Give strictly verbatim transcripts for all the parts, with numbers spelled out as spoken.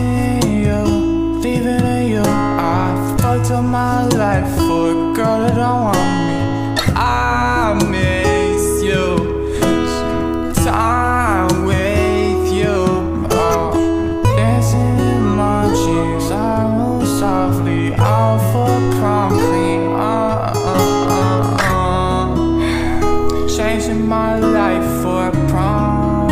missing you, leaving in you. I fucked up my life for a girl that don't want me. I miss you, time with you. Oh, dancing in my jeans, I move softly out for prom queen. Uh, uh, uh, uh. Changing my life for a prom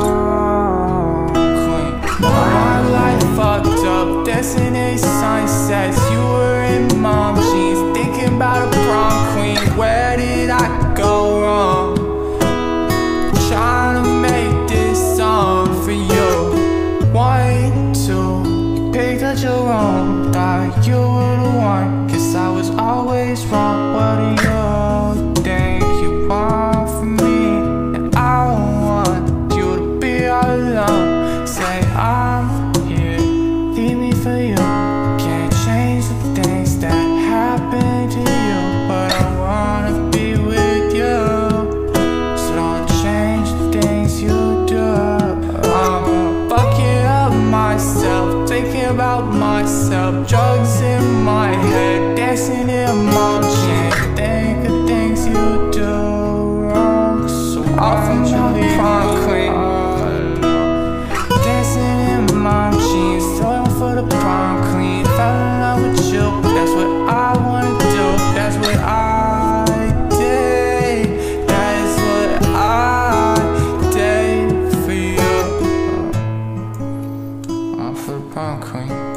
queen. My life fucked up, dancing in sunsets. You were in mom jeans, thinking about a prom queen. Where did I go wrong? Trying to make this song for you. One, two, you picked out your own. Thought you were the one, guess I was always wrong. What do you think you want from me? And I don't want you to be all alone. Say I'm here, leave me for you. Can't change the things that happen to you, but I wanna be with you. So don't change the things you do. I'm fucking up myself, thinking about myself. Drugs in my head, dancing in my jeans. Think of things you do wrong, so off from my prom queen. Dancing in my jeans, going for the prom queen. Fell in love with you, that's what I wanna do. That's what I did. That is what I did for you. I'm for the prom queen.